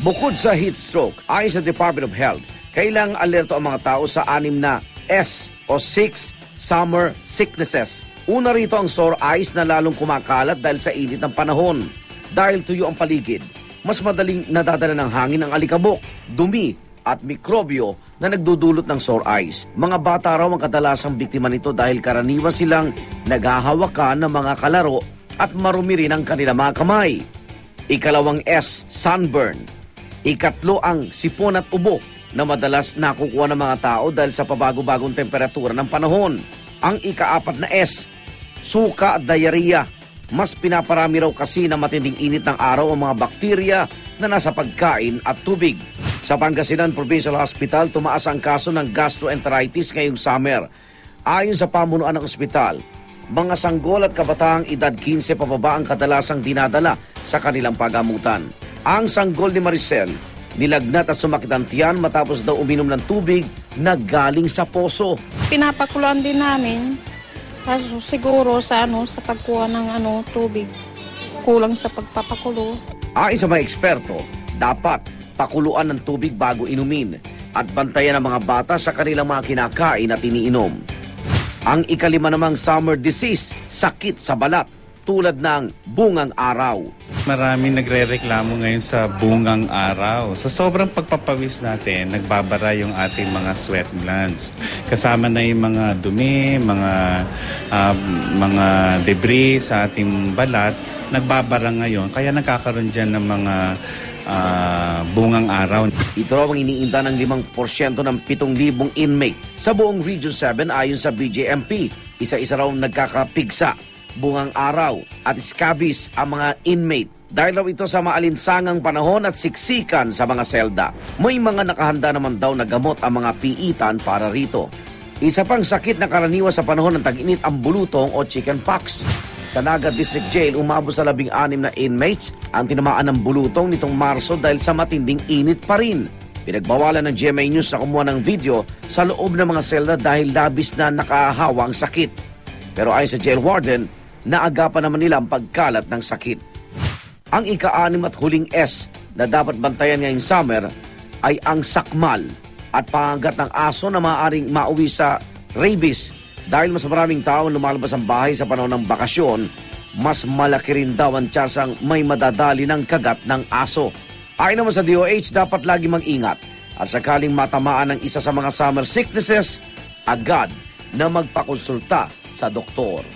Bukod sa heat stroke, ayon sa Department of Health, kailangang alerto ang mga tao sa 6 na S o 6 summer sicknesses. Una rito ang sore eyes na lalong kumakalat dahil sa init ng panahon. Dahil tuyo ang paligid, mas madaling nadadala ng hangin ang alikabok, dumi at mikrobyo na nagdudulot ng sore eyes. Mga bata raw ang kadalasang biktima nito dahil karaniwan silang naghahawakan ng mga kalaro at marumi rin ang kanilang mga kamay. Ikalawang S, sunburn. Ikatlo ang sipon at ubo na madalas nakukuha ng mga tao dahil sa pabago-bagong temperatura ng panahon. Ang ika-4 na S, suka at diarrhea. Mas pinaparami raw kasi na matinding init ng araw ang mga bakterya na nasa pagkain at tubig. Sa Pangasinan Provincial Hospital, tumaas ang kaso ng gastroenteritis ngayong summer. Ayon sa pamunuan ng ospital, mga sanggol at kabataang edad 15 pababa ang kadalasang dinadala sa kanilang pagamutan. Ang sanggol ni Maricel, nilagnat at sumakit ang tiyan matapos daw uminom ng tubig na galing sa poso. Pinapakuluan din namin. Kaso siguro sa pagkuha ng tubig, kulang sa pagpapakulo. Ayon sa mga eksperto, dapat pakuluan ng tubig bago inumin at bantayan ang mga bata sa kanilang mga kinakain at iniinom. Ang ikalima namang summer disease, sakit sa balat tulad ng bungang araw. Maraming nagre-reklamo ngayon sa bungang araw. Sa sobrang pagpapawis natin, nagbabara yung ating mga sweat glands. Kasama na yung mga dumi, mga debris sa ating balat, nagbabara ngayon. Kaya nagkakaroon dyan ng mga bungang araw. Ito raw ang iniinda ng 5% ng 7,000 inmate sa buong Region 7 ayon sa BJMP. Isa-isa raw nagkakapigsa, bungang araw at scabies ang mga inmate. Dahil raw ito sa maalinsangang panahon at siksikan sa mga selda. May mga nakahanda naman daw na gamot ang mga piitan para rito. Isa pang sakit na karaniwan sa panahon ng tag-init ang bulutong o chickenpox. Sa Naga District Jail, umabot sa 16 na inmates ang tinamaan ng bulutong nitong Marso dahil sa matinding init pa rin. Pinagbawalan ng GMA News na kumuha ng video sa loob ng mga selda dahil labis na nakahawa ang sakit. Pero ayon sa jail warden, naagapan naman nila ang pagkalat ng sakit. Ang ika-6 at huling S na dapat bantayan ngayong summer ay ang sakmal at pangagat ng aso na maaaring mauwi sa rabies. Dahil mas maraming tao lumalabas ang bahay sa panahon ng bakasyon, mas malaki rin daw ang tsansang may madadali ng kagat ng aso. Ayon naman sa DOH, dapat lagi mag-ingat at sakaling matamaan ng isa sa mga summer sicknesses, agad na magpakonsulta sa doktor.